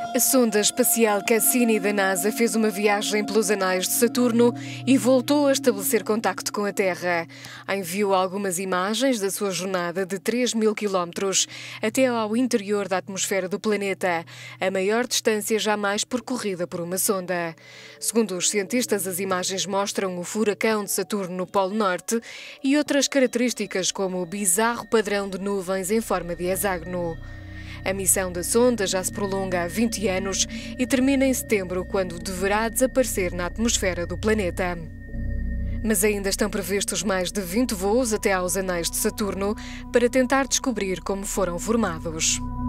A sonda espacial Cassini da NASA fez uma viagem pelos anais de Saturno e voltou a estabelecer contacto com a Terra. Enviou algumas imagens da sua jornada de 3.000 quilómetros até ao interior da atmosfera do planeta, a maior distância jamais percorrida por uma sonda. Segundo os cientistas, as imagens mostram o furacão de Saturno no Polo Norte e outras características como o bizarro padrão de nuvens em forma de hexágono. A missão da sonda já se prolonga há 20 anos e termina em setembro, quando deverá desaparecer na atmosfera do planeta. Mas ainda estão previstos mais de 20 voos até aos anais de Saturno para tentar descobrir como foram formados.